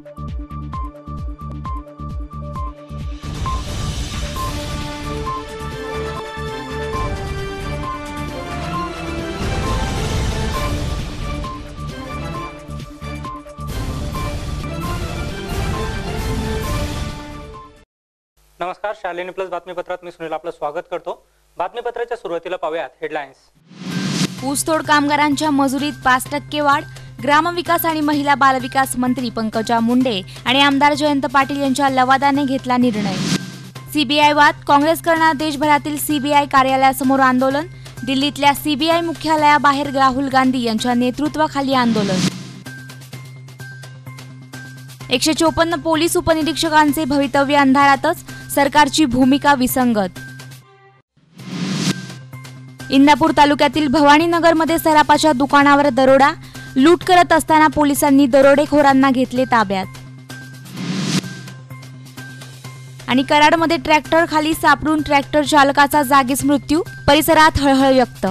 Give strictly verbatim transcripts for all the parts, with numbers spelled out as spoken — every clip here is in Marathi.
नमस्कार, शालिनी प्लस बातमीपत्रात मी सुनील आपलं स्वागत करतो। बातमीपत्राच्या सुरुवातीला पाहूयात हेडलाईन्स। ऊसतोड कामगारांच्या मजुरीत पाच टक्के वाढ। ग्रामविकास आणि महिला बालविकास मंत्री पंकजा मुंडे आणि आमदार जयंत पाटील यांच्या लवादाने घेतला निर्णय। सीबीआय वाद, काँग्रेस करणार देशभरातील सीबीआय कार्यालयासमोर आंदोलन। दिल्लीतल्या सीबीआय मुख्यालयाबाहेर राहुल गांधी यांच्या नेतृत्वाखाली आंदोलन। एकशे चोपन्न पोलीस उपनिरीक्षकांचे भवितव्य अंधारातच, सरकारची भूमिका विसंगत। इंदापूर तालुक्यातील भवानीनगरमध्ये सराफाच्या दुकानावर दरोडा, लूट करत असताना पोलिसांनी दरोडेखोरांना घेतले ताब्यात। आणि कराडमध्ये ट्रॅक्टर खाली सापडून ट्रॅक्टर चालकाचा जागीच मृत्यू, परिसरात हळहळ व्यक्त।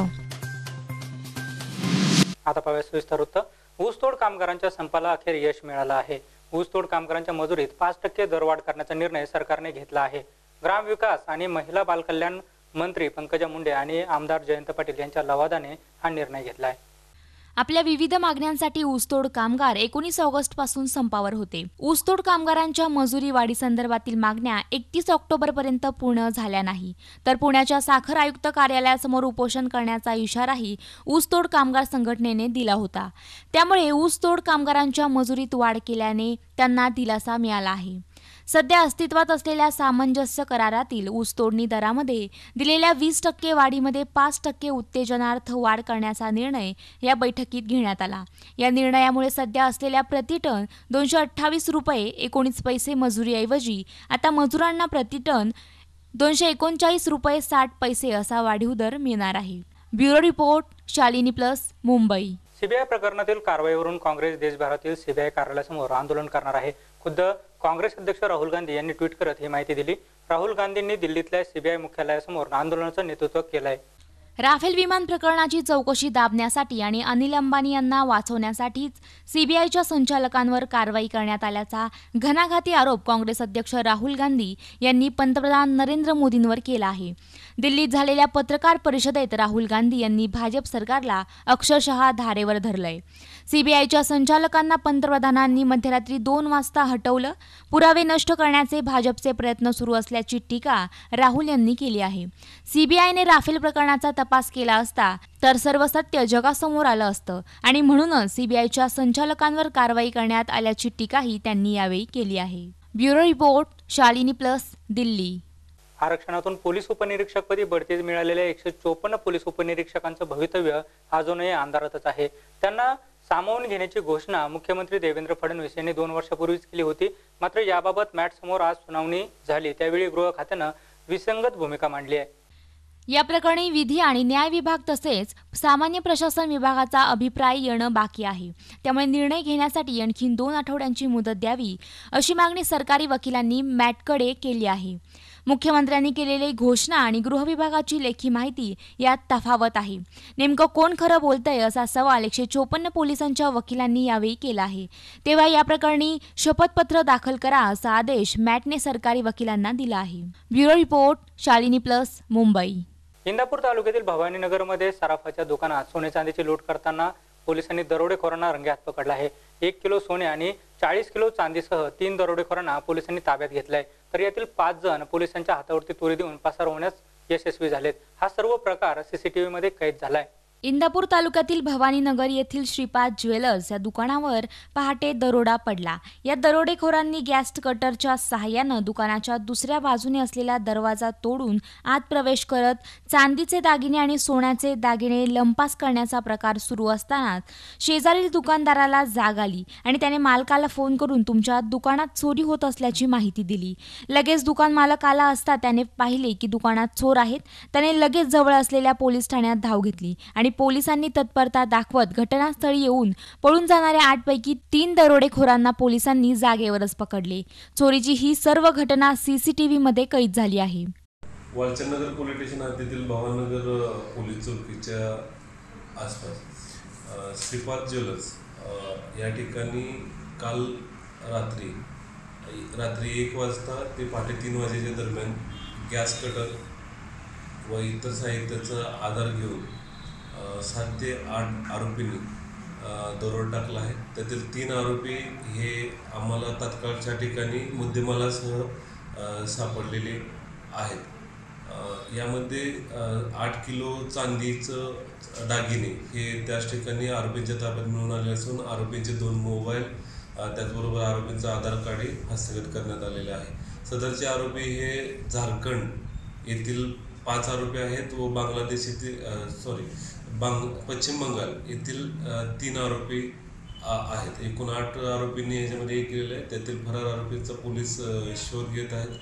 आता पाहूया सविस्तर वृत्त। ऊसतोड कामगारांच्या संपाला अखेर यश मिळालं आहे। ऊसतोड कामगारांच्या मजुरीत पाच टक्के दरवाढ करण्याचा निर्णय सरकारने घेतला आहे। ग्रामविकास आणि महिला बालकल्याण मंत्री पंकजा मुंडे आणि आमदार जयंत पाटील यांच्या लवादाने हा निर्णय घेतला आहे। आपल्या विविध मागण्यांसाठी ऊसतोड कामगार एकोणीस ऑगस्ट पासून संपावर होते। ऊसतोड कामगारांच्या मजुरी वाढी संदर्भातील मागण्या एकतीस ऑक्टोबर पर्यंत पूर्ण झाल्या नाही, तर पुण्याच्या साखर आयुक्त कार्यालयासमोर उपोषण करण्याचा इशाराही ऊसतोड कामगार संघटनेने दिला होता। त्यामुळे ऊसतोड कामगारांच्या मजुरीत वाढ केल्याने त्यांना दिलासा मिळाला आहे। सध्या अस्तित्वात असलेल्या सामंजस्य करारातील ऊसतोडणी दरामध्ये दिलेल्या वीस टक्के वाढीमध्ये पाच टक्के उत्तेजनार्थ वाढ करण्याचा निर्णय या बैठकीत घेण्यात आला। या निर्णयामुळे सध्या असलेल्या प्रतिटन दोनशे अठ्ठावीस रुपये एकोणीस पैसे मजुरीऐवजी आता मजुरांना प्रतिटन दोनशे एकोणचाळीस रुपये साठ पैसे असा वाढीव दर मिळणार आहे। Bureau report, Shalini plus, Mumbai. CBI प्रकरणातील कारवाईवरून काँग्रेस देशभरातील सीबीआय कार्यालयासमोर आंदोलन करणार आहे। खुद्द काँग्रेस अध्यक्ष राहुल गांधी यांनी ट्विट करत ही माहिती दिली। राहुल गांधींनी दिल्लीतल्या सीबीआय मुख्यालयासमोर आंदोलनाचं नेतृत्व केलंय। राफेल विमान प्रकरणाची चौकशी दाबण्यासाठी आणि अनिल अंबानी यांना वाचवण्यासाठीच सीबीआयच्या संचालकांवर कारवाई करण्यात आल्याचा घणाघाती आरोप काँग्रेस अध्यक्ष राहुल गांधी यांनी पंतप्रधान नरेंद्र मोदींवर केला आहे। दिल्लीत झालेल्या पत्रकार परिषदेत राहुल गांधी यांनी भाजप सरकारला अक्षरशः धारेवर धरलंय। सीबीआयच्या संचालकांना पंतप्रधानांनी मध्यरात्री दोन वाजता हटवलं, पुरावे नष्ट करण्याचे भाजपचे प्रयत्न सुरू असल्याची टीका राहुल यांनी केली आहे। सीबीआयने राफेल प्रकरणाचा तपास केला असता तर सर्व सत्य जगासमोर आलं असतं आणि म्हणूनच सीबीआयच्या संचालकांवर कारवाई करण्यात आल्याची टीकाही त्यांनी यावेळी केली आहे। Bureau report, Shalini plus, Delhi. आरक्षणातून पोलीस उपनिरीक्षकपदी बढती मिळालेल्या एकशे चोपन्न पोलीस उपनिरीक्षकांचं भवितव्य अजूनही अंधारातच आहे। त्यांना सामावून घेण्याची घोषणा मुख्यमंत्री देवेंद्र फडणवीस यांनी दोन वर्षापूर्वीच केली होती। मात्र याबाबत मॅट समोर आज सुनावणी झाली, त्यावेळी गृह खात्यानं विसंगत भूमिका मांडली आहे। या प्रकरणी विधी आणि न्याय विभाग तसेच सामान्य प्रशासन विभागाचा अभिप्राय येणं बाकी आहे। त्यामुळे निर्णय घेण्यासाठी आणखी दोन आठवड्यांची मुदत द्यावी अशी मागणी सरकारी वकिलांनी मॅटकडे केली आहे। मुख्यमंत्र्यांनी केलेली घोषणा आणि गृह विभागाची लेखी माहिती यात तफावत आहे। नेमकं कोण खरं बोलतंय असा सवाल एकशे चोपन्न पोलिसांच्या वकिलांनी यावेळी केला आहे। तेव्हा या प्रकरणी शपथपत्र दाखल करा असा आदेश मॅटने सरकारी वकिलांना दिला आहे। Bureau report, Shalini plus, Mumbai. Indapur तालुक्यातील भवानीनगरमध्ये सराफाच्या दुकानात सोने चांदीची लूट करताना पोलिसांनी दरोडेखोरांना रंगेहात पकडला आहे। एक किलो सोने आणि चाळीस किलो चांदीसह तीन दरोडेखोरांना पोलिसांनी ताब्यात घेतलाय, तर यातील पाच जण पोलिसांच्या हातावरती तुरी देऊन पसार होण्यास यशस्वी झालेत। हा सर्व प्रकार सीसीटीव्ही मध्ये कैद झालाय। इंदापूर तालुक्यातील भवानीनगर येथील श्रीपाद ज्वेलर्स या दुकानावर पहाटे दरोडा पडला। या दरोडेखोरांनी गॅस कटरच्या सहाय्यानं दुकानाच्या दुसऱ्या बाजूने असलेला दरवाजा तोडून आत प्रवेश करत चांदीचे दागिने आणि सोन्याचे दागिने लंपास करण्याचा प्रकार सुरू असतानाच शेजारील दुकानदाराला जाग आली आणि त्याने मालकाला फोन करून तुमच्या दुकानात चोरी होत असल्याची माहिती दिली। लगेच दुकान मालक आला असता त्याने पाहिले की दुकानात चोर आहेत। त्याने लगेच जवळ असलेल्या पोलीस ठाण्यात धाव घेतली आणि पोलिसांनी तत्परता दाखवत घटनास्थळी येऊन पळून जाणाऱ्या आठ पैकी तीन दरोडेखोरांना पोलिसांनी जागेवरच पकडले। चोरीची ही सर्व घटना सीसीटीव्ही मध्ये कैद झाली आहे। वालचंदनगर पोलीस स्टेशन हद्दीतील भवानीनगर पोलीस चौकीच्या आसपास श्रीपाद ज्वेलर्स या ठिकाणी काल रात्री रात्री एक वाजता ते पहाटे तीन वाजेच्या दरम्यान गॅस कटर व इतर साहित्याचा आधार घेऊन अ, सात ते आठ आरोपींनी अ, दरोडा टाकला आहे. त्यातील तीन आरोपी हे आम्हाला तात्काळच्या ठिकाणी मुद्देमालासह अ, सापडलेले आहेत. अ, यामध्ये अ, आठ किलो चांदीचं दागिने हे त्याच ठिकाणी आरोपींच्या ताब्यात मिळून आले असून आरोपींचे दोन मोबाईल अ, त्याचबरोबर आरोपींचं आधार कार्ड हस्तगत करण्यात आलेले आहे. सदरचे आरोपी हे झारखंड येथील पाच आरोपी आहेत व बांगलादेश येथील सॉरी बांग पश्चिम बंगाल येथील अ, तीन आरोपी आ- आहेत. एकूण आठ आरोपींनी ह्याच्यामध्ये हे केलेलं आहे. त्यातील फरार आरोपींचा पोलीस अ, शोध घेत आहेत.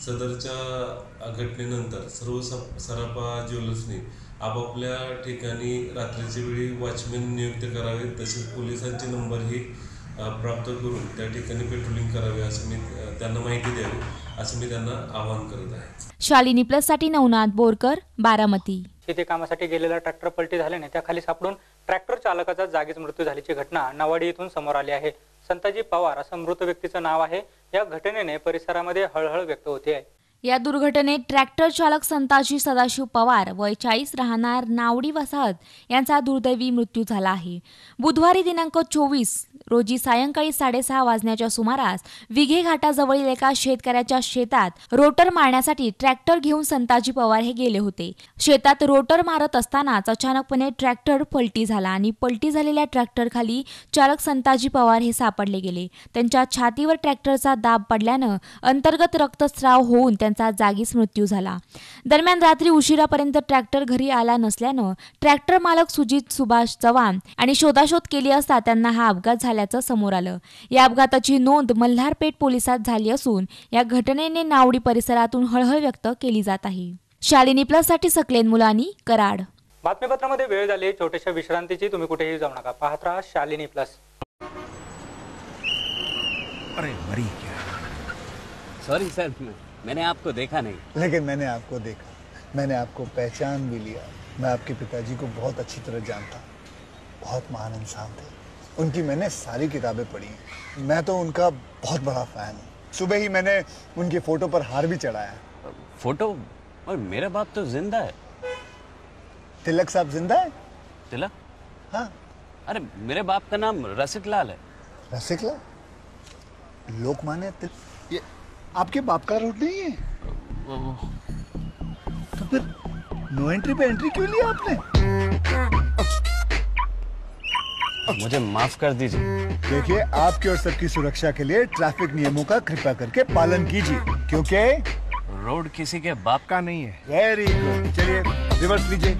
सदरच्या घटनेनंतर सर्व स- सराफा ज्वेलर्सनी आपापल्या ठिकाणी रात्रीच्या वेळी वॉचमॅन नियुक्त करावे, तसेच पोलिसांचे नंबरही अ, प्राप्त करून त्या ठिकाणी पेट्रोलिंग करावे असं मी अ, त्यांना माहिती द्यावी असं मी त्यांना आवाहन करत आहे. शालिनी प्लस साठी नवनाथ बोरकर, बारामती. शेती कामासाठी गेलेला ट्रॅक्टर पलटी झाल्याने त्याखाली सापडून ट्रॅक्टर चालकाचा जागीच मृत्यू झाल्याची घटना नवाडी येथून समोर आली आहे. संताजी पवार असं मृत व्यक्तीचं नाव आहे. या घटनेने परिसरामध्ये हळहळ व्यक्त होते आहे. या दुर्घटनेत ट्रॅक्टर चालक संताजी सदाशिव पवार वय चाळीस राहणार नावडी वसाहत यांचा दुर्दैवी मृत्यू झाला आहे. बुधवारी दिनांक चोवीस रोजी सायंकाळी साडेसहा वाजण्याच्या सुमारास विघे घाटाजवळील एका शेतकऱ्याच्या शेतात रोटर मारण्यासाठी ट्रॅक्टर घेऊन संताजी पवार हे गेले होते. शेतात रोटर मारत असतानाच अचानकपणे ट्रॅक्टर पलटी झाला आणि पलटी झालेल्या ट्रॅक्टर खाली चालक संताजी पवार हे सापडले गेले. त्यांच्या छातीवर ट्रॅक्टरचा दाब पडल्यानं अंतर्गत रक्तस्राव होऊन त्यांचा जागीच मृत्यू झाला. दरम्यान रात्री उशिरापर्यंत ट्रॅक्टर घरी आला नसल्यानं ट्रॅक्टर मालक सुजित सुभाष चव्हाण आणि शोधाशोध केली असता त्यांना हा अपघात झाल्याचं समोर आलं. या अपघाताची नोंद मल्हारपेठ पोलिसात झाली असून या घटनेने नावडी परिसरातून हळहळ व्यक्त केली जात आहे. शालिनी प्लस साठी सकलेन मुलानी, कराड. बातमीपत्रामध्ये वेळ झाली छोट्याशा विश्रांतीची. तुम्ही कुठेही जाऊ नका, पाहत राहा शालिनी प्लस. अरे मरी क्या? सॉरी सर, मैंने आपको देखा नहीं. लेकिन मैंने आपको देखा, मैंने आपको पहचान भी लिया. मैं आपके पिताजी को बहुत अच्छी तरह जानता. बहुत महान इंसान थे. उनकी मैंने सारी किताबें पढ़ी हैं. मैं तो उनका बहुत बड़ा फैन हूँ. सुबह ही मैंने उनके फोटो पर हार भी चढ़ाया. फोटो? और मेरा बाप तो जिंदा है. तिलक साहब जिंदा है? तिलक? हाँ. अरे मेरे बाप का नाम रसिक लाल है. रसिकला? लोकमान्य तिलक? ये आपके बाप का रोड नहीं है? तो फिर नो एंट्री पे एंट्री क्यों लिया आपने? मुझे माफ कर दीजिए. देखिए, आपकी और सबकी सुरक्षा के लिए ट्रैफिक नियमों का कृपया करके पालन कीजिए, क्योंकि रोड किसी के बाप का नहीं है. Very good. चलिए रिवर्स लीजिए.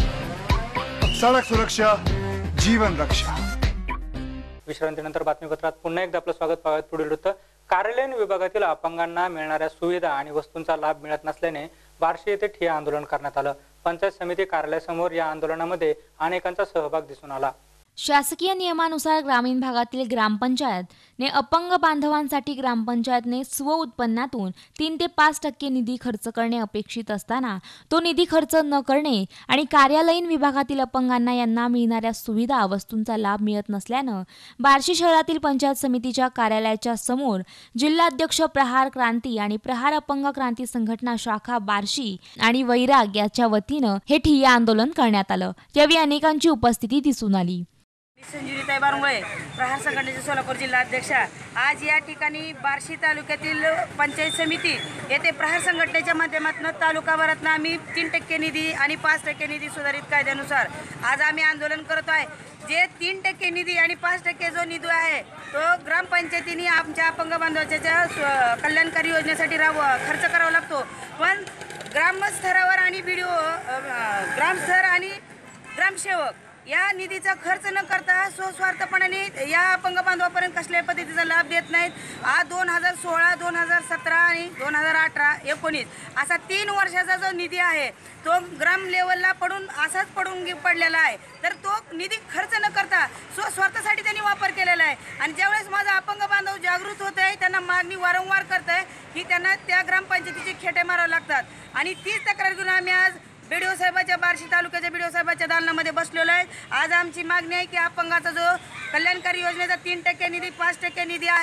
सड़क सुरक्षा जीवन रक्षा. विश्रांतीनंतर बातमीपत्रात पुन्हा एकदा आपलं स्वागत. पाहत पुढील वृत्त. कार्यालयीन विभागातील अपंगांना मिळणाऱ्या सुविधा आणि वस्तूंचा लाभ मिळत नसल्याने बार्शी येथे ठिय्या आंदोलन करण्यात आलं. पंचायत समिती कार्यालयासमोर या आंदोलनामध्ये अनेकांचा सहभाग दिसून आला. शासकीय नियमानुसार ग्रामीण भागातील ग्रामपंचायतने अपंग बांधवांसाठी ग्रामपंचायतने स्व उत्पन्नातून तीन ते पाच टक्के निधी खर्च करणे अपेक्षित असताना तो निधी खर्च न करणे आणि कार्यालयीन विभागातील अपंगांना यांना मिळणाऱ्या सुविधा वस्तूंचा लाभ मिळत नसल्यानं बार्शी शहरातील पंचायत समितीच्या कार्यालयाच्या समोर जिल्हाध्यक्ष प्रहार क्रांती आणि प्रहार अपंग क्रांती संघटना शाखा बार्शी आणि वैराग याच्या वतीनं हे ठिय्या आंदोलन करण्यात आलं. यावेळी अनेकांची उपस्थिती दिसून आली. संजीविताई बारुंगळे, प्रहार संघटनेचे सोलापूर जिल्हा अध्यक्षा. आज या ठिकाणी बार्शी तालुक्यातील पंचायत समिती येथे प्रहार संघटनेच्या माध्यमातून तालुकाभरातून आम्ही तीन टक्के निधी आणि पाच टक्के निधी सुधारित कायद्यानुसार आज आम्ही आंदोलन करतो आहे. जे तीन टक्के निधी आणि पाच टक्के जो निधी आहे तो ग्रामपंचायतीने आमच्या अपंग बांधवाच्या कल्याणकारी योजनेसाठी राव खर्च करावा लागतो. पण ग्रामस्तरावर आणि व्हिडिओ ग्रामस्तर आणि ग्रामसेवक या निधीचा खर्च न करता स्वस्वार्थपणाने या अपंग बांधवापर्यंत कसल्याही पद्धतीचा लाभ देत नाहीत. आज दोन हजार सोळा दोन हजार सतरा आणि दोन हजार अठरा एकोणीस असा तीन वर्षाचा जो निधी आहे तो ग्राम लेवलला पडून असाच पडून पडलेला आहे. तर तो निधी खर्च न करता स्वस्वार्थासाठी त्यांनी वापर केलेला आहे. आणि ज्यावेळेस माझा अपंग बांधव जागृत होत आहे, त्यांना मागणी वारंवार करत आहे की त्यांना त्या ग्रामपंचायतीचे खेटे मारावे लागतात. आणि तीच तक्रार घेऊन आम्ही आज बीडीओ साहेबाच्या बार्शी तालुक्याच्या बीडीओ साहेबाच्या दालनामध्ये बसलेलो आहे. आज आमची मागणी आहे की अपंगाचा जो कल्याणकारी योजनेचा तीन टक्के निधी पाच टक्के निधी आहे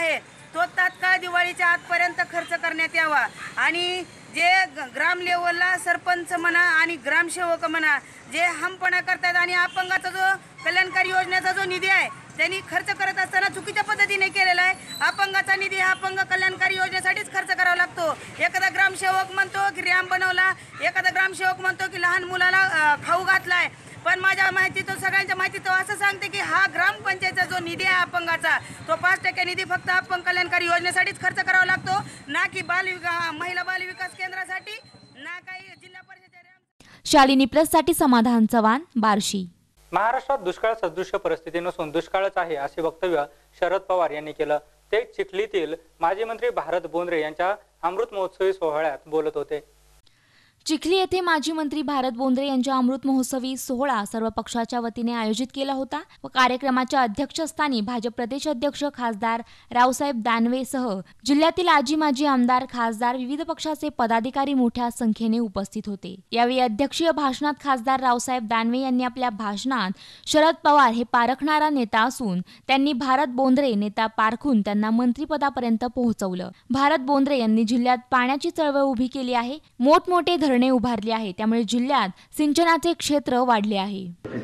तो तात्काळ दिवाळीच्या आतपर्यंत खर्च करण्यात यावा आणि जे ग- ग्राम लेवलला सरपंच म्हणा आणि ग्रामसेवक म्हणा जे हमपणा करतात आणि अपंगाचा जो कल्याणकारी योजनेचा जो निधी आहे त्यांनी खर्च करत असताना चुकीच्या पद्धतीने केलेला आहे. अपंगाचा निधी हा अपंग कल्याणकारी योजनेसाठीच खर्च करावा लागतो. एखादा ग्रामसेवक म्हणतो की रॅम्प बनवला, एखादा ग्रामसेवक म्हणतो की लहान मुलाला अ, खाऊ घातलाय. पण माझ्या माहितीत सगळ्यांच्या माहितीत असं सांगते की हा ग्रामपंचायतचा जो निधी आहे अपंगाचा तो पाच टक्के निधी फक्त अपंग कल्याणकारी योजनेसाठीच खर्च करावा लागतो, ना की बाल विका महिला बाल विकास केंद्रासाठी, ना काही जिल्हा परिषदेच्या. शालिनी प्लससाठी समाधान चव्हाण, बार्शी. महाराष्ट्रात दुष्काळ सदृश्य परिस्थिती नसून दुष्काळच आहे असे वक्तव्य शरद पवार यांनी केलं. ते चिखलीतील माजी मंत्री भारत बोंद्रे यांच्या अमृत महोत्सवी सोहळ्यात बोलत होते. चिखली येथे माजी मंत्री भारत बोंद्रे यांच्या अमृत महोत्सवी सोहळा सर्व पक्षाच्या वतीने आयोजित केला होता व कार्यक्रमाच्या अध्यक्षस्थानी भाजप प्रदेश अध्यक्ष खासदार रावसाहेब दानवेसह जिल्ह्यातील आजी माजी आमदार, खासदार, विविध पक्षाचे पदाधिकारी मोठ्या संख्येने उपस्थित होते. यावेळी अध्यक्षीय भाषणात खासदार रावसाहेब दानवे यांनी आपल्या भाषणात शरद पवार हे पारखणारा नेता असून त्यांनी भारत बोंद्रे नेता पारखून त्यांना मंत्रिपदापर्यंत पोहोचवलं. भारत बोंद्रे यांनी जिल्ह्यात पाण्याची चळवळ उभी केली आहे, मोठमोठे धरणे उभारले आहे, त्यामुळे जिल्ह्यात सिंचनाचे क्षेत्र वाढले आहे.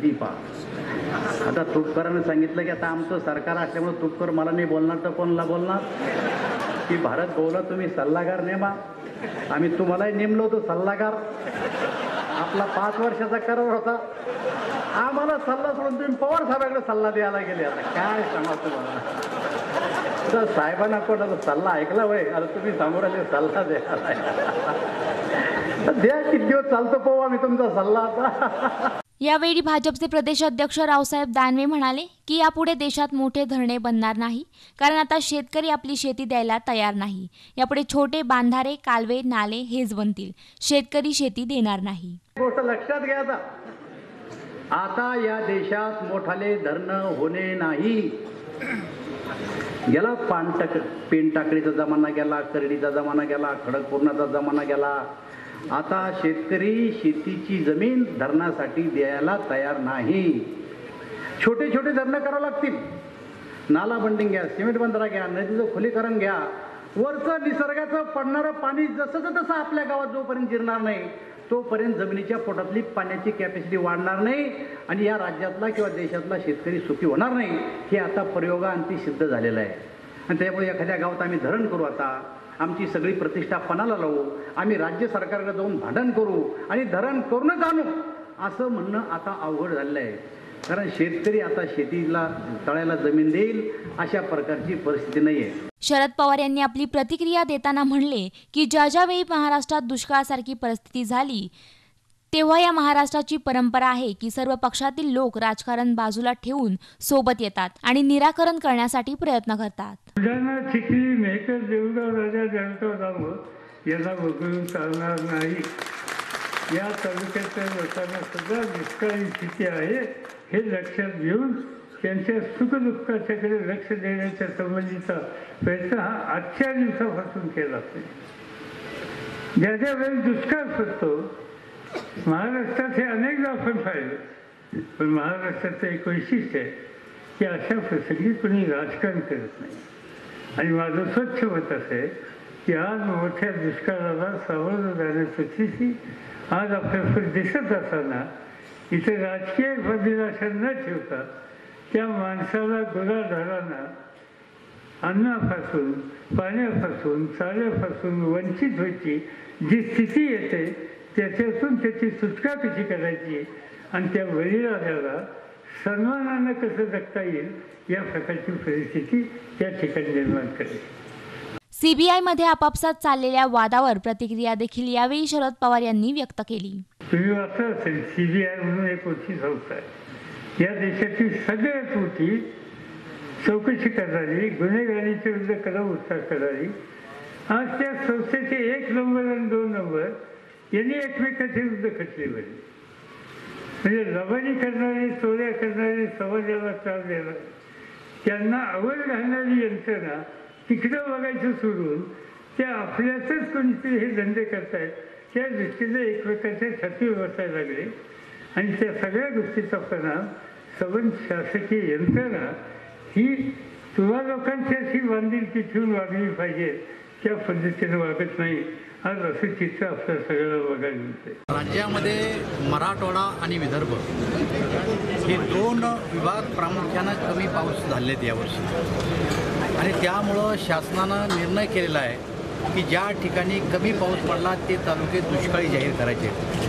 आता तुपकरांनी सांगितलं की आता आमचं सरकार असल्यामुळे तुपकर मला नाही बोलणार तर कोणाला बोलणार की भारत बोला तुम्ही सल्लागार नेमा. आम्ही तुम्हालाही नेमलो होतो सल्लागार. आपला पाच वर्षाचा करार होता. आम्हाला सल्ला सोडून तुम्ही पवार साहेबांकडे सल्ला द्यायला गेले. आता काय सांगा तुम्हाला तर साहेबांना कोणाचा सल्ला ऐकला होय. आता तुम्ही समोर आले सल्ला द्यायला द्या. किती दिवस चालतो पाहू आम्ही तुमचा सल्ला आता. यावेळी भाजपचे प्रदेश अध्यक्ष रावसाहेब दानवे म्हणाले की यापुढे देशात मोठे धरणे बनणार नाही, कारण आता शेतकरी आपली शेती द्यायला तयार नाही. यापुढे छोटे बांधारे, कालवे, नाले हेच बनतील, शेतकरी शेती देणार नाही. गोष्ट लक्षात घ्या. आता आता या देशात मोठाले धरणं होणे नाही. गेला पानटक पेन टाकडीचा जमाना गेला, करडीचा जमाना गेला, खडकपूर्णाचा जमाना गेला. आता शेतकरी शेतीची जमीन धरणासाठी द्यायला तयार नाही. छोटे छोटे धरणं करावं लागतील. नाला बंडिंग घ्या, सिमेंट बंधारा घ्या, नदीचं खुलीकरण घ्या. वरचं निसर्गाचं पडणारं पाणी जसं तसं आपल्या गावात जोपर्यंत जिरणार नाही तोपर्यंत जमिनीच्या पोटातली पाण्याची कॅपॅसिटी वाढणार नाही आणि या राज्यातला किंवा देशातला शेतकरी सुखी होणार नाही. हे आता प्रयोगांती सिद्ध झालेलं आहे. आणि त्यामुळे एखाद्या गावात आम्ही धरण करू, आता आमची सगळी प्रतिष्ठा पणाला लावू, आम्ही राज्य सरकारकडे जाऊन भांडण करू आणि धरण करूनच आणू असं म्हणणं आता अवघड झालेलं आहे. कारण शेतकरी आता शेतीला तळ्याला जमीन देईल अशा प्रकारची परिस्थिती नाही आहे. शरद पवार यांनी आपली प्रतिक्रिया देताना म्हणले की ज्या ज्यावेळी महाराष्ट्रात दुष्काळासारखी परिस्थिती झाली तेव्हा या महाराष्ट्राची परंपरा आहे की सर्व पक्षातील लोक राजकारण बाजूला ठेवून सोबत येतात आणि निराकरण करण्यासाठी प्रयत्न करतात. चिखली मेहकर देवगाव राजा जळगाव यांना वगळून चालणार नाही. या तालुक्याच्या लोकांना सुद्धा दुष्काळी स्थिती आहे हे लक्षात घेऊन त्यांच्या सुखदुःखाच्याकडे लक्ष देण्याच्या संबंधीचा प्रयत्न हा आजच्या दिवसापासून केला पाहिजे. ज्या ज्या वेळी दुष्काळ पडतो महाराष्ट्रात हे अनेकदा आपण पाहिलं, पण महाराष्ट्राचं एक वैशिष्ट्य आहे की अशा प्रसंगी कोणी राजकारण करत नाही. आणि माझं स्वच्छ मत असं आहे की आज मोठ्या दुष्काळाला सावध जाण्याची स्थिती आज आपल्याकडे दिसत असताना इथे राजकीय अभिलाषा न ठेवता त्या माणसाला गुन्हागारांना अन्नापासून, पाण्यापासून, चाऱ्यापासून वंचित व्हायची जी स्थिती येते त्याच्यातून त्याची सुटका कशी करायची आणि त्या बळीराजाला सन्मानानं कसं जगता येईल या प्रकारची परिस्थिती त्या ठिकाणी निर्माण करायची. सीबीआयमध्ये आपापसात चाललेल्या वादावर प्रतिक्रिया देखील यावेळी शरद पवार यांनी व्यक्त केली. तुम्ही वाचलं असेल सीबीआय म्हणून एक मोठी संस्था आहे. या देशाची सगळ्यात मोठी चौकशी करणारी, गुन्हेगारीच्या विरुद्ध कलम उत्साह करणारी. आज त्या संस्थेचे एक नंबर आणि दोन नंबर यांनी एकमेकांच्या विरुद्ध खटले बरले. म्हणजे लबाडी करणारे, चोऱ्या करणारे, समाजाला त्रास देणारे, त्यांना आवड घालणारी यंत्रणा तिकडं बघायचं सोडून त्या आपल्यातच कोणीतरी हे धंदे करतायत त्या दृष्टीने एकमेकांच्या छातीवर बसायला लागले. आणि त्या सगळ्या गोष्टीचा परिणाम सबंध शासकीय यंत्रणा ही तुम्हा लोकांची अशी बांधिलकी ठेवून वागली पाहिजे, त्या पद्धतीने वागत नाही. आज असं चित्र आपल्या सगळ्याला बघायला मिळते. राज्यामध्ये मराठवाडा आणि विदर्भ हे दोन विभाग प्रामुख्यानं कमी पाऊस झाले आहेत यावर्षी, आणि त्यामुळं शासनानं निर्णय केलेला आहे की ज्या ठिकाणी कमी पाऊस पडला ते तालुके दुष्काळी जाहीर करायचे.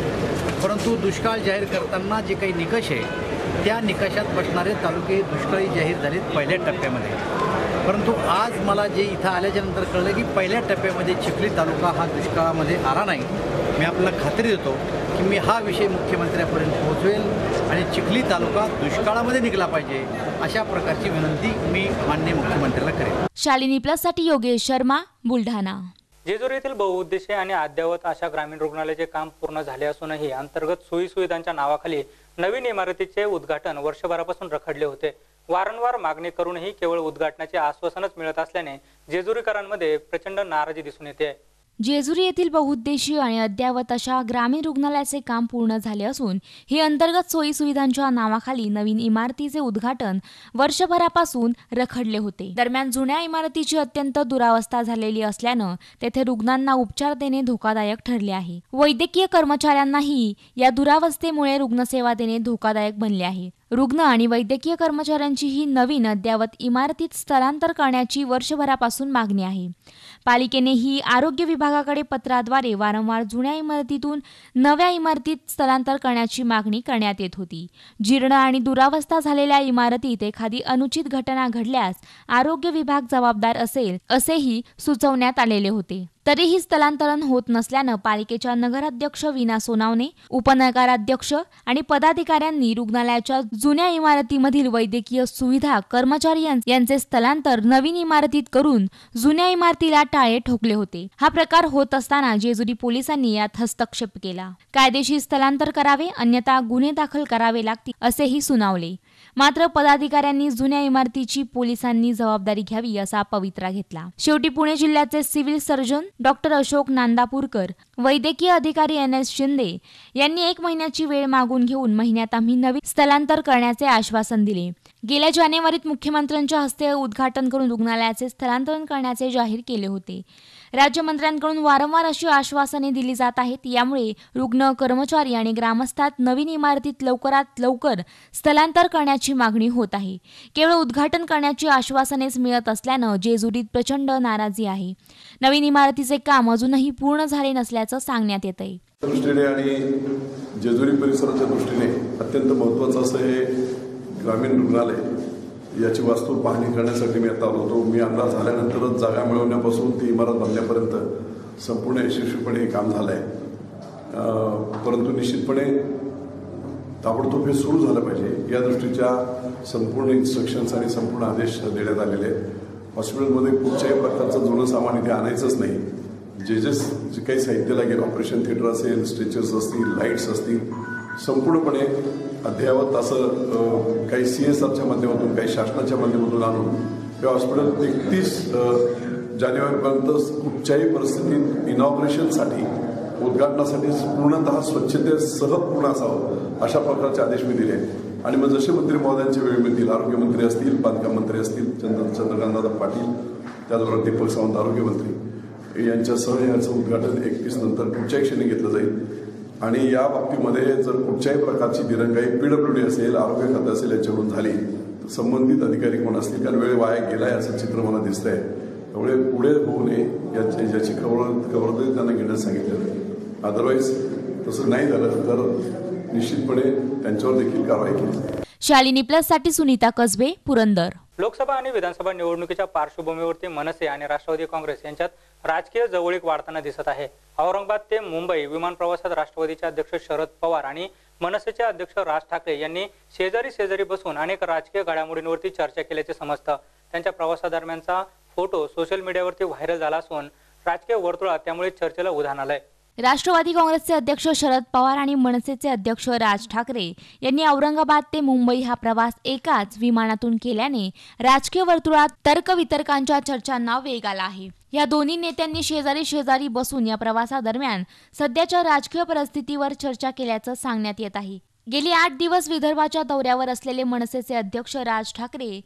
परंतु दुष्काळ जाहीर करताना जे काही निकष आहे त्या निकषात बसणारे तालुके दुष्काळी जाहीर झालेत पहिल्या टप्प्यामध्ये. परंतु आज मला जे इथं आल्याच्या नंतर कळलं की पहिल्या टप्प्यामध्ये चिखली तालुका हा दुष्काळामध्ये आला नाही. मी आपल्याला खात्री देतो की मी हा विषय मुख्यमंत्र्यापर्यंत पोहोचवेल आणि चिखली तालुका दुष्काळामध्ये निघाला पाहिजे अशा प्रकारची विनंती मी माननीय मुख्यमंत्र्याला करेन. शालिनी प्लससाठी योगेश शर्मा, बुलढाणा. जेजुरी येथील बहुउद्देशीय आणि अद्ययावत अशा ग्रामीण रुग्णालयाचे काम पूर्ण झाले असूनही अंतर्गत सोयीसुविधांच्या नावाखाली नवीन इमारतीचे उद्घाटन वर्षभरापासून रखडले होते. वारंवार मागणी करूनही केवळ उद्घाटनाचे आश्वासनच मिळत असल्याने जेजुरीकरांमध्ये प्रचंड नाराजी दिसून येते. जेजुरी येथील बहुउद्देशीय आणि अद्ययावत अशा ग्रामीण रुग्णालयाचे काम पूर्ण झाले असून हे अंतर्गत सोयीसुविधांच्या नावाखाली नवीन इमारतीचे उद्घाटन वर्षभरापासून रखडले होते. दरम्यान जुन्या इमारतीची अत्यंत दुरावस्था झालेली असल्यानं तेथे रुग्णांना उपचार देणे धोकादायक ठरले आहे. वैद्यकीय कर्मचाऱ्यांनाही या दुरावस्थेमुळे रुग्णसेवा देणे धोकादायक बनले आहे. रुग्ण आणि वैद्यकीय कर्मचाऱ्यांची ही नवीन अद्ययावत इमारतीत स्थलांतर करण्याची वर्षभरापासून मागणी आहे. पालिकेने ही आरोग्य विभागाकडे पत्राद्वारे वारंवार जुन्या इमारतीतून नव्या इमारतीत स्थलांतर करण्याची मागणी करण्यात येत होती. जीर्ण आणि दुरावस्था झालेल्या इमारतीत एखादी अनुचित घटना घडल्यास आरोग्य विभाग जबाबदार असेल असेही सुचवण्यात आलेले होते. तरीही स्थलांतरण होत नसल्यानं पालिकेच्या नगराध्यक्ष वीणा सोनावणे, उपनगराध्यक्ष आणि पदाधिकाऱ्यांनी रुग्णालयाच्या जुन्या इमारतीमधील वैद्यकीय सुविधा कर्मचारी यांचे स्थलांतर नवीन इमारतीत करून जुन्या इमारतीला टाळे ठोकले होते. हा प्रकार होत असताना जेजुरी पोलिसांनी यात हस्तक्षेप केला. कायदेशीर स्थलांतर करावे अन्यथा गुन्हे दाखल करावे लागतील असेही सुनावले. मात्र पदाधिकाऱ्यांनी जुन्या इमारतीची पोलिसांनी जबाबदारी घ्यावी असा पवित्रा घेतला. शेवटी पुणे जिल्ह्याचे civil surgeon doctor Ashok Nandapurkar, वैद्यकीय अधिकारी एन एस शिंदे यांनी एक महिन्याची वेळ मागून घेऊन महिन्यात आम्ही नवीन स्थलांतर करण्याचे आश्वासन दिले. गेल्या जानेवारीत मुख्यमंत्र्यांच्या हस्ते उद्घाटन करून रुग्णालयाचे स्थलांतरण करण्याचे जाहीर केले होते. राज्यमंत्र्यांकडून वारंवार अशी आश्वासने दिली जात आहेत. यामुळे रुग्ण, कर्मचारी आणि ग्रामस्थात नवीन इमारतीत लवकरात लवकर स्थलांतर करण्याची मागणी होत आहे. केवळ उद्घाटन करण्याची आश्वासनेच मिळत असल्यानं जेजुरीत प्रचंड नाराजी आहे. नवीन इमारतीचे काम अजूनही पूर्ण झाले नसल्याचं सांगण्यात येत आहे. दृष्टीने आणि जेजुरी परिसराच्या दृष्टीने अत्यंत महत्त्वाचं असं हे ग्रामीण रुग्णालय याची वास्तू पाहणी करण्यासाठी मी आता आलो होतो. मी आमदार झाल्यानंतरच जागा मिळवण्यापासून ती इमारत बांधण्यापर्यंत संपूर्ण यशस्वीपणे हे काम झालं आहे. परंतु निश्चितपणे ताबडतोब हे सुरू झालं पाहिजे या दृष्टीच्या संपूर्ण इन्स्ट्रक्शन्स आणि संपूर्ण आदेश देण्यात आलेले आहेत. हॉस्पिटलमध्ये कुठच्याही प्रकारचं जुनं सामान इथे आणायचंच नाही. जे जे जे काही साहित्य लागेल, ऑपरेशन थिएटर असेल, स्ट्रेचर्स असतील, लाईट्स असतील, संपूर्णपणे अद्ययावत असं काही सी एस आरच्या माध्यमातून, काही शासनाच्या माध्यमातून आणून हे हॉस्पिटल एकतीस जानेवारीपर्यंत कुठच्याही परिस्थितीत इनॉग्रेशनसाठी, उद्घाटनासाठी पूर्णतः स्वच्छतेसह पूर्ण असावं अशा प्रकारचे आदेश मी दिले. आणि मग जसे मंत्री महोदयांची वेळ मिळतील, आरोग्यमंत्री असतील, बांधकाम मंत्री असतील, चंद्र चंद्रकांतदादा पाटील, त्याचबरोबर दीपक सावंत आरोग्यमंत्री यांच्यासह याचं उद्घाटन एकतीस नंतर कुठच्याही क्षणी घेतलं जाईल. आणि या बाबतीमध्ये जर कुठच्याही प्रकारची दिरंगाई पीडब्ल्यू डी असेल, आरोग्य खातं असेल याच्याकडून झाली तर संबंधित अधिकारी कोण असतील, कारण वेळ वाया गेलाय असं चित्र मला दिसतंय. त्यामुळे पुढे होऊ नये याची ज्याची खबर खबरदारी त्यांना घेण्यास सांगितलं. अदरवाईज तसं नाही झालं तर निश्चितपणे त्यांच्यावर देखील कारवाई केली. शालिनी प्लस साठी सुनीता कसबे, पुरंदर. लोकसभा आणि विधानसभा निवडणुकीच्या पार्श्वभूमीवरती मनसे आणि राष्ट्रवादी काँग्रेस यांच्यात राजकीय जवळीक वाढताना दिसत आहे. औरंगाबाद ते मुंबई विमान प्रवासात राष्ट्रवादीचे अध्यक्ष शरद पवार आणि मनसेचे अध्यक्ष राज ठाकरे यांनी शेजारी शेजारी बसून अनेक राजकीय घडामोडींवरती चर्चा केल्याचे समजतं. त्यांच्या प्रवासादरम्यानचा फोटो सोशल मीडियावरती व्हायरल झाला असून राजकीय वर्तुळात त्यामुळे चर्चेला उधाण आलंय. राष्ट्रवादी काँग्रेसचे अध्यक्ष शरद पवार आणि मनसेचे अध्यक्ष राज ठाकरे यांनी औरंगाबाद ते मुंबई हा प्रवास एकाच विमानातून केल्याने राजकीय वर्तुळात तर्कवितर्कांच्या चर्चांना वेग आला आहे. या दोन्ही नेत्यांनी शेजारी शेजारी बसून या प्रवासादरम्यान सध्याच्या राजकीय परिस्थितीवर चर्चा केल्याचं सांगण्यात येत आहे. गेली आठ दिवस विदर्भाच्या दौऱ्यावर असलेले मनसेचे अध्यक्ष राज ठाकरे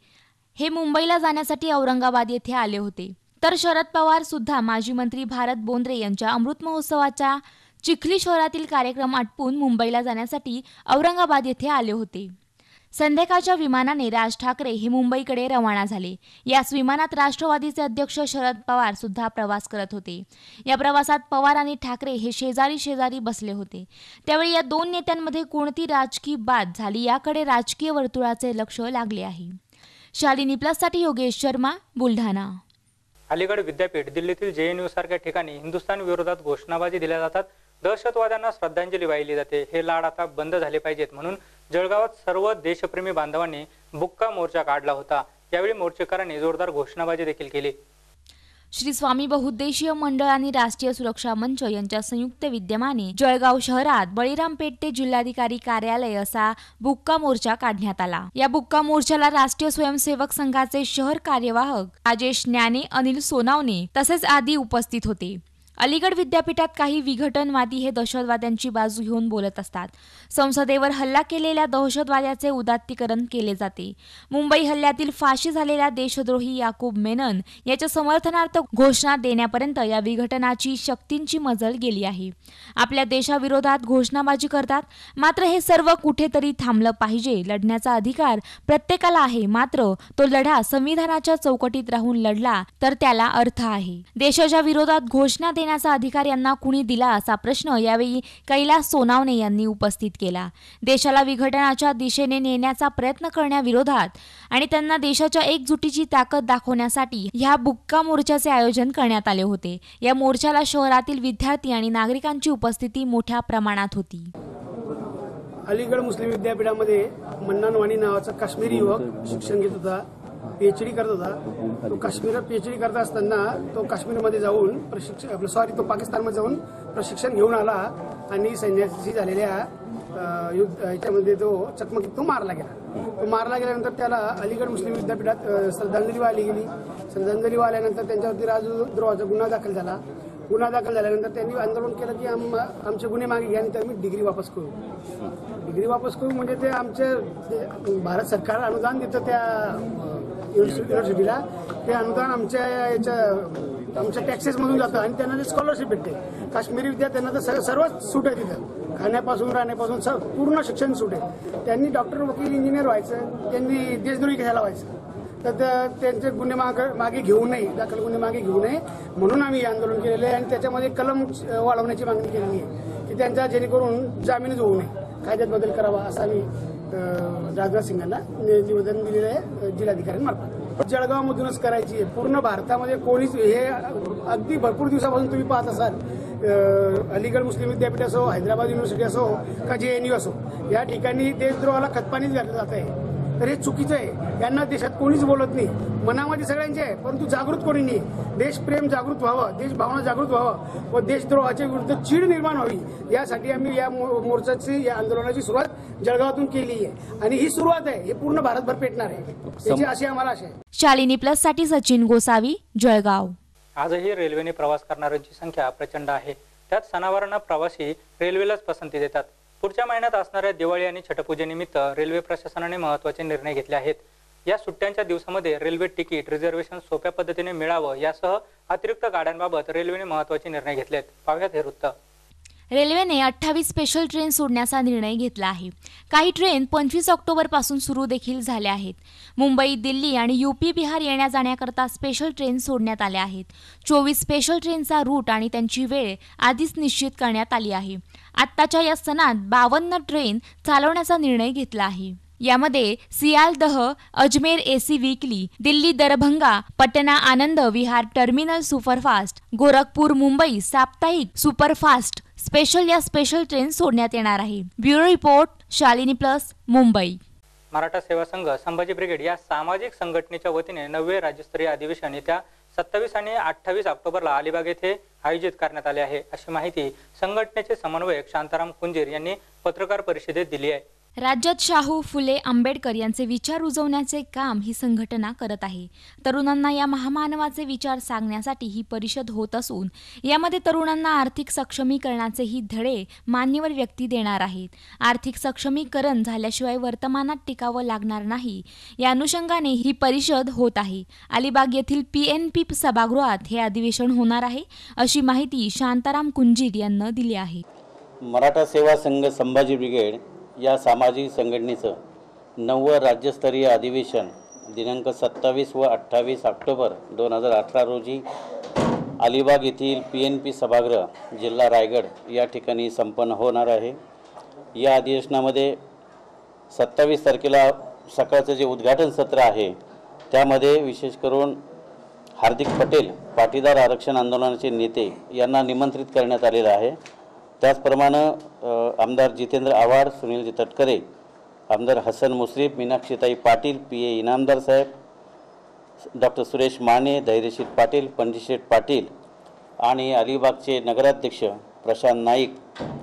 हे मुंबईला जाण्यासाठी औरंगाबाद येथे आले होते. तर शरद पवार सुद्धा माजी मंत्री भारत बोंद्रे यांच्या अमृत महोत्सवाच्या चिखली शहरातील कार्यक्रम आटपून मुंबईला जाण्यासाठी औरंगाबाद येथे आले होते. संध्याकाळच्या विमानाने राज ठाकरे हे मुंबईकडे रवाना झाले. याच विमानात राष्ट्रवादीचे अध्यक्ष शरद पवार सुद्धा प्रवास करत होते. या प्रवासात पवार आणि ठाकरे हे शेजारी शेजारी बसले होते. त्यावेळी या दोन नेत्यांमध्ये कोणती राजकीय बात झाली याकडे राजकीय वर्तुळाचे लक्ष लागले आहे. शालिनी प्लससाठी योगेश शर्मा, बुलढाणा. अलीगड विद्यापीठ, दिल्लीतील जे एन यू सारख्या ठिकाणी हिंदुस्थान विरोधात घोषणाबाजी दिल्या जातात, दहशतवाद्यांना श्रद्धांजली वाहिली जाते. हे लाड आता बंद झाले पाहिजेत म्हणून जळगावात सर्व देशप्रेमी बांधवांनी बुक्का मोर्चा काढला होता. यावेळी मोर्चेकरांनी जोरदार घोषणाबाजी देखील केली. श्री स्वामी बहुउद्देशीय मंडळ आणि राष्ट्रीय सुरक्षा मंच यांच्या संयुक्त विद्यमाने जळगाव शहरात बळीरामपेठ ते जिल्हाधिकारी कार्यालय असा बुक्का मोर्चा काढण्यात आला. या बुक्का मोर्चाला राष्ट्रीय स्वयंसेवक संघाचे शहर कार्यवाहक राजेश ज्ञाने, अनिल सोनावणे तसेच आदी उपस्थित होते. अलीगड विद्यापीठात काही विघटनवादी हे दहशतवाद्यांची बाजू घेऊन बोलत असतात. संसदेवर हल्ला केलेल्या दहशतवाद्याचे उदात्तीकरण केले जाते. मुंबई हल्ल्यातील फाशी झालेल्या देशद्रोही याकूब मेनन याच्या समर्थनार्थ घोषणा देण्यापर्यंत या विघटनाची शक्तींची मजल गेली आहे. आपल्या देशाविरोधात घोषणाबाजी करतात. मात्र हे सर्व कुठेतरी थांबलं पाहिजे. लढण्याचा अधिकार प्रत्येकाला आहे, मात्र तो लढा संविधानाच्या चौकटीत राहून लढला तर त्याला अर्थ आहे. देशाच्या विरोधात घोषणा देण्याचा अधिकार यांना कुणी दिला असा प्रश्न यावेळी कैलास सोनावणे यांनी उपस्थित केला. देशाला विघटनाच्या दिशेने नेण्याचा प्रयत्न करण्याविरोधात आणि त्यांना देशाच्या एकजुटीची ताकद दाखवण्यासाठी ह्या बुक्का मोर्चाचे आयोजन करण्यात आले होते. या मोर्चाला शहरातील विद्यार्थी आणि नागरिकांची उपस्थिती मोठ्या प्रमाणात होती. अलीगड मुस्लिम विद्यापीठामध्ये मन्नान वाणी नावाचा काश्मीरी युवक शिक्षण घेत होता, पीएचडी करत होता. तो काश्मीर पीएचडी करत असताना तो काश्मीरमध्ये जाऊन प्रशिक्षण आपलं सॉरी तो पाकिस्तानमध्ये जाऊन प्रशिक्षण घेऊन आला आणि सैन्याशी झालेल्या युद्ध याच्यामध्ये तो चकमकीत तो मारला गेला. तो मारला गेल्यानंतर त्याला अलीगड मुस्लिम विद्यापीठात श्रद्धांजली वाहिली गेली. श्रद्धांजली वाहिल्यानंतर त्यांच्यावरती राजद्रोहाचा गुन्हा दाखल झाला. गुन्हा दाखल झाल्यानंतर त्यांनी आंदोलन केलं की आम आमचे गुन्हे मागे घ्या आणि आम्ही डिग्री वापस करू. डिग्री वापस करू म्हणजे ते आमचे भारत सरकार अनुदान देतं त्या युनिव्हर्सिटीला. ते अनुदान आमच्या याच्या आमच्या टॅक्सेसमधून जातं आणि त्यांना ते स्कॉलरशिप भेटते. काश्मीरी विद्यार्थ्यांना तर सर्वच सूट आहे तिथं, खाण्यापासून राहण्यापासून पूर्ण शिक्षण सूट आहे. त्यांनी डॉक्टर, वकील, इंजिनियर व्हायचं, त्यांनी देशद्रोही कशाला व्हायचं. तर त्यांचे गुन्हे मागे मागे घेऊ नये, दाखल गुन्हे मागे घेऊ नये म्हणून आम्ही आंदोलन केलेलं आहे आणि त्याच्यामध्ये कलम वाढवण्याची मागणी केलेली आहे की त्यांचा जेणेकरून जामीनच होऊ नये, कायद्यात बदल करावा असं आम्ही राजनाथ सिंगांना निवेदन दिलेलं आहे जिल्हाधिकाऱ्यांमार्फत. जळगावमधूनच करायची आहे. पूर्ण भारतामध्ये कोणीच हे अगदी भरपूर दिवसापासून तुम्ही पाहत असाल, अलीगड मुस्लिम विद्यापीठ असो, हैदराबाद युनिव्हर्सिटी असो का जे एन यू असो, या ठिकाणी देशद्रोहाला खतपाणीच घातलं जात आहे. तर हे चुकीचं आहे. यांना देशात कोणीच बोलत नाही. मनामध्ये सगळ्यांचे आहे परंतु जागृत कोणी नाही. देशप्रेम जागृत व्हावं, देशभावना जागृत व्हावं व देशद्रोहाच्या विरुद्ध चीड निर्माण व्हावी यासाठी आम्ही या मोर्चाची, या आंदोलनाची सुरुवात जळगावातून केली आहे आणि ही सुरुवात आहे. हे पूर्ण भारतभर पेटणार आहे, याची अशी आम्हाला आशा आहे. शालिनी प्लस साठी सचिन गोसावी, जळगाव. आजही रेल्वेने प्रवास करणाऱ्यांची संख्या प्रचंड आहे. त्यात सणावारांना प्रवासी रेल्वेलाच पसंती देतात. पुढच्या महिन्यात असणाऱ्या दिवाळी आणि छठपूजेनिमित्त रेल्वे प्रशासनाने महत्त्वाचे निर्णय घेतले आहेत. या सुट्ट्यांच्या दिवसामध्ये रेल्वे तिकीट रिझर्वेशन सोप्या पद्धतीने मिळावं यासह अतिरिक्त गाड्यांबाबत रेल्वेने महत्त्वाचे निर्णय घेतलेत. पाहूयात हे वृत्त. रेल्वेने अठ्ठावीस स्पेशल ट्रेन सोडण्याचा निर्णय घेतला आहे. काही ट्रेन पंचवीस ऑक्टोबर पासून सुरू देखील झाल्या आहेत. मुंबई, दिल्ली आणि यूपी, बिहार येण्या जाण्याकरता स्पेशल ट्रेन सोडण्यात आल्या आहेत. चोवीस स्पेशल ट्रेनचा रूट आणि त्यांची वेळ आधीच निश्चित करण्यात आली आहे. आत्ताच्या या सणात बावन्न ट्रेन चालवण्याचा निर्णय घेतला आहे. यामध्ये Sealdah Ajmer AC weekly, Delhi Darbhanga Patna Anand Vihar terminal superfast, Gorakhpur Mumbai साप्ताहिक सुपरफास्ट स्पेशल या स्पेशल ट्रेन सोडण्यात येणार आहे. Bureau report, Shalini plus, Mumbai. Maratha Seva Sangh Sambhaji brigade या सामाजिक संघटनेच्या वतीने नववे राज्यस्तरीय अधिवेशन येत्या सत्तावीस आणि अठ्ठावीस ऑक्टोबरला अलिबाग येथे आयोजित करण्यात आले आहे, अशी माहिती संघटनेचे समन्वयक शांताराम कुंजीर यांनी पत्रकार परिषदेत दिली आहे. राज्यात शाहू फुले आंबेडकर यांचे विचार रुजवण्याचे काम ही संघटना करत आहे. तरुणांना या महामानवाचे विचार सांगण्यासाठी ही परिषद होत असून यामध्ये तरुणांना आर्थिक सक्षमीकरणाचेही धडे मान्यवर व्यक्ती देणार आहेत. आर्थिक सक्षमीकरण झाल्याशिवाय वर्तमानात टिकावं लागणार नाही या अनुषंगाने ही परिषद होत आहे. अलिबाग येथील पी एन पी सभागृहात हे अधिवेशन होणार आहे अशी माहिती शांताराम कुंजीर यांनी दिली आहे. मराठा सेवा संघ संभाजी ब्रिगेड या सामाजिक संघटनेचं नववं राज्यस्तरीय अधिवेशन दिनांक सत्तावीस व अठ्ठावीस ऑक्टोबर दोन हजार अठरा रोजी अलिबाग येथील पी एन पी सभागृह जिल्हा रायगड या ठिकाणी संपन्न होणार आहे. या अधिवेशनामध्ये सत्तावीस तारखेला सकाळचं जे उद्घाटन सत्र आहे त्यामध्ये विशेष करून हार्दिक पटेल पाटीदार आरक्षण आंदोलनाचे नेते यांना निमंत्रित करण्यात आलेलं आहे. त्याचप्रमाणे आमदार जितेंद्र आव्हाड, सुनीलजी तटकरे, आमदार हसन मुश्रीफ, मीनाक्षीताई पाटील, पी ए इनामदार साहेब, डॉक्टर सुरेश माने, धैर्यशील पाटील, पंडितशेठ पाटील आणि अलिबागचे नगराध्यक्ष प्रशांत नाईक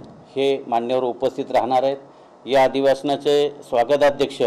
हे मान्यवर उपस्थित राहणार आहेत. या अधिवेशनाचे स्वागताध्यक्ष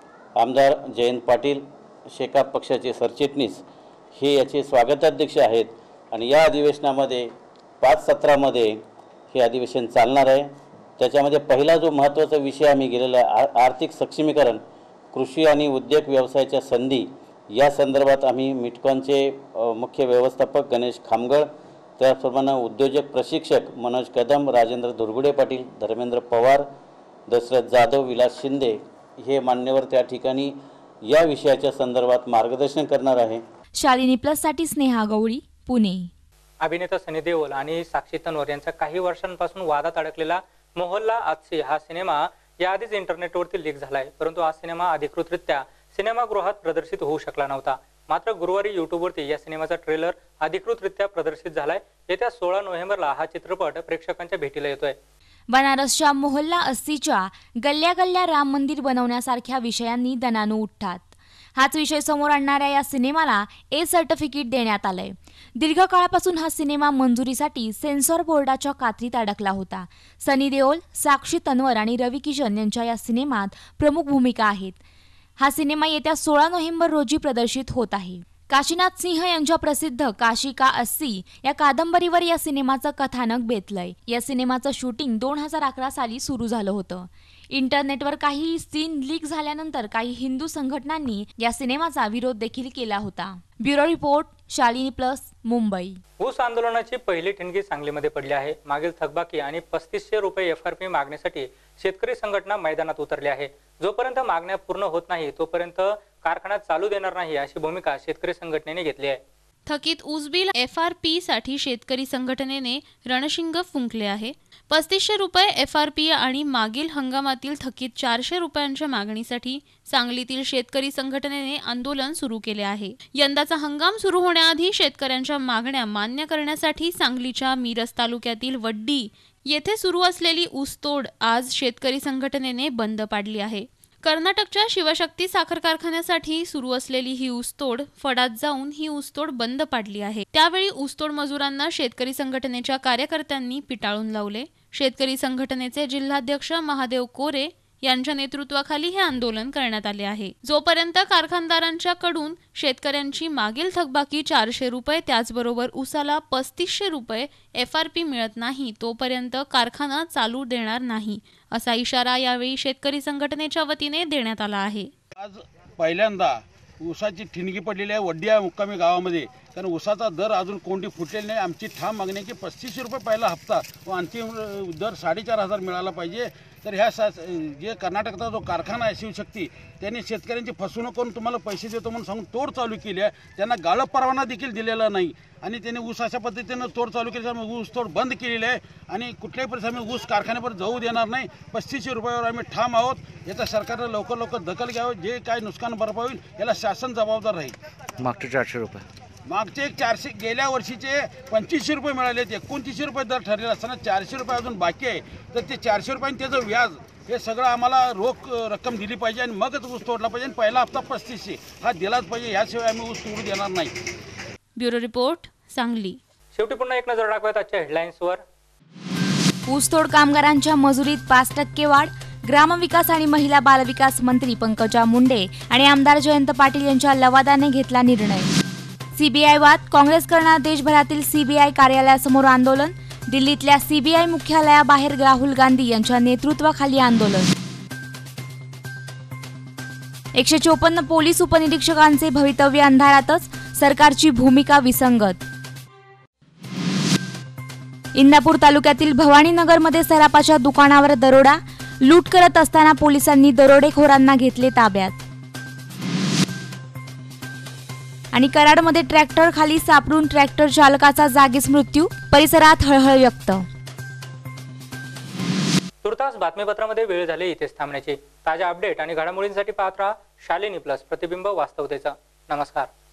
आमदार जयंत पाटील, शेकाप पक्षाचे सरचिटणीस हे याचे स्वागताध्यक्ष आहेत. आणि या अधिवेशनामध्ये पाच सत्रामध्ये हे अधिवेशन चालणार आहे. त्याच्यामध्ये पहिला जो महत्त्वाचा विषय आम्ही गेलेला आहे आर्थिक सक्षमीकरण, कृषी आणि उद्योग व्यवसायाच्या संधी या संदर्भात आम्ही मिटकॉनचे मुख्य व्यवस्थापक गणेश खामगळ, त्याचप्रमाणे उद्योजक प्रशिक्षक मनोज कदम, राजेंद्र धुरगुडे पाटील, धर्मेंद्र पवार, दशरथ जाधव, विलास शिंदे हे मान्यवर त्या ठिकाणी या विषयाच्या संदर्भात मार्गदर्शन करणार आहे. शालिनी प्लस साठी स्नेहा गवळी, पुणे. अभिनेता सनी देओल आणि साक्षी तन्वर यांचा काही वर्षांपासून वादात अडकलेला मोहल्ला आजसी हा सिनेमा याआधीच इंटरनेटवरती लीक झालाय, परंतु हा सिनेमा अधिकृतरित्या सिनेमागृहात प्रदर्शित होऊ शकला नव्हता. मात्र गुरुवारी युट्यूबवरती या सिनेमाचा ट्रेलर अधिकृतरित्या प्रदर्शित झालाय. येत्या सोळा नोव्हेंबरला हा चित्रपट प्रेक्षकांच्या भेटीला येतोय. बनारसच्या मोहल्ला अस्सीच्या गल्ल्या गल्ल्या राम मंदिर बनवण्यासारख्या विषयांनी दणाणू उठतात. हाच विषय समोर आणणाऱ्या या सिनेमाला ए सर्टिफिकेट देण्यात आलंय. दीर्घकाळापासून हा सिनेमा मंजुरीसाठी सेन्सॉर बोर्डाच्या कात्रीत अडकला होता. सनी देओल, साक्षी तन्वर आणि रवी किशन यांच्या या सिनेमात प्रमुख भूमिका आहेत. हा सिनेमा येत्या सोळा नोव्हेंबर रोजी प्रदर्शित होत आहे. काशीनाथ सिंह यांच्या प्रसिद्ध काशी का अस्सी या कादंबरीवर या सिनेमाचं कथानक बेतलंय. या सिनेमाचं शूटिंग दोन हजार अकरा साली सुरू झालं होतं. इंटरनेटवर काही सीन लीक झाल्यानंतर काही हिंदू संघटनांनी या सिनेमाचा विरोध देखील केला होता. Bureau report, Shalini plus, Mumbai. ऊस आंदोलनाची पहिली ठिणगी सांगलीमध्ये पडली आहे. मागील थकबाकी आणि पस्तीसशे रुपये एफ आर पी मागण्यासाठी शेतकरी संघटना मैदानात उतरली आहे. जोपर्यंत मागण्या पूर्ण होत नाही तोपर्यंत कारखाना चालू देणार नाही अशी भूमिका शेतकरी संघटनेने घेतली आहे. थकीत ऊस बिल एफ आर पी साठी शेतकरी संघटनेने रणशिंग फुंकले आहे. पस्तीसशे रुपये एफ आर पी आणि मागील हंगामातील थकीत चारशे रुपयांच्या मागणीसाठी सांगलीतील शेतकरी संघटनेने आंदोलन सुरू केले आहे. यंदाचा हंगाम सुरू होण्याआधी शेतकऱ्यांच्या मागण्या मान्य करण्यासाठी सांगलीच्या मिरज तालुक्यातील वड्डी येथे सुरू असलेली ऊसतोड आज शेतकरी संघटनेने बंद पाडली आहे. कर्नाटकच्या शिवशक्ती साखर कारखान्यासाठी सुरू असलेली ही ऊसतोड फडात जाऊन ही ऊसतोड बंद पाडली आहे. त्यावेळी ऊसतोड मजुरांना शेतकरी संघटनेच्या कार्यकर्त्यांनी पिटाळून लावले. शेतकरी संघटनेचे जिल्हाध्यक्ष महादेव कोरे यांच्या नेतृत्वाखाली हे आंदोलन करण्यात आले आहे. जोपर्यंत कारखानदारांच्या कडून शेतकऱ्यांची मागील थकबाकी चारशे रुपये त्याचबरोबर ऊसाला पस्तीसशे रुपये एफ आर पी मिळत नाही तोपर्यंत कारखाना चालू देणार नाही असा इशारा यावेळी शेतकरी संघटनेच्या वतीने देण्यात आला आहे. आज पहिल्यांदा ऊसाची ठिणगी पडलेली आहे वड्डिया मुक्कामी गावामध्ये, कारण ऊसाचा दर अजून कोणती फुटलेली नाही. आमची ठाम मागणी आहे की पस्तीसशे रुपये पहिला हप्ता व अंतिम दर साडेचार हजार मिळाला पाहिजे. तर ह्या सा जे कर्नाटकचा जो कारखाना आहे शिवशक्ती त्यांनी शेतकऱ्यांची फसवणूक करून तुम्हाला पैसे देतो म्हणून सांगून तोड चालू केली आहे. त्यांना गाळप परवाना देखील दिलेला नाही आणि त्यांनी ऊस अशा पद्धतीनं तोड चालू केली. आम्ही ऊस तोड बंद केलेली आहे आणि कुठल्याही परिस्थितीत आम्ही ऊस कारखान्यापर्यंत जाऊ देणार नाही. पस्तीसशे रुपयावर आम्ही ठाम आहोत. याचा सरकारनं लवकर लवकर दखल घ्यावं. जे काय नुकसान भरपाई होईल याला शासन जबाबदार राहील. मागचे चारशे रुपये मागचे एक चारशे गेल्या वर्षीचे पंचवीसशे रुपये मिळाले, एकोणतीसशे रुपये दर ठरलेला असताना चारशे रुपये अजून बाकी आहे. तर ते चारशे रुपयांनी त्याचं व्याज हे सगळं आम्हाला रोख रक्कम दिली पाहिजे आणि मगच ऊस तोडला पाहिजे. आणि पहिला हप्ता पस्तीसशे हा दिलाच पाहिजे. याशिवाय आम्ही ऊस तोडू देणार नाही. Bureau report, Sangli. शेवटी पुन्हा एक नजर टाकूयात आजच्या हेडलाईन्सवर. ऊसतोड कामगारांच्या मजुरीत पाच टक्के वाढ, ग्रामविकास आणि महिला बालविकास मंत्री पंकजा मुंडे आणि आमदार जयंत पाटील यांच्या लवादाने घेतला निर्णय. सीबीआय वाद, काँग्रेस करणार देशभरातील सीबीआय कार्यालयासमोर आंदोलन. दिल्लीतल्या सीबीआय मुख्यालयाबाहेर राहुल गांधी यांच्या नेतृत्वाखाली आंदोलन. एकशे चोपन्न पोलीस उपनिरीक्षकांचे भवितव्य अंधारातच, सरकारची भूमिका विसंगत. इंदापूर तालुक्यातील भवानीनगरमध्ये सराफाच्या दुकानावर दरोडा. लूट करत असताना पोलिसांनी दरोडेखोरांना घेतले ताब्यात. आणि कराडमध्ये ट्रॅक्टर खाली सापडून ट्रॅक्टर चालकाचा जागीच मृत्यू. परिसरात हळहळ व्यक्त. तुर्तास बातमीपत्रामध्ये वेळ झाली इथेच थांबण्याची. ताज्या अपडेट आणि घडामोडींसाठी पाहत राहा शालिनी प्लस, प्रतिबिंब वास्तवतेचा. नमस्कार.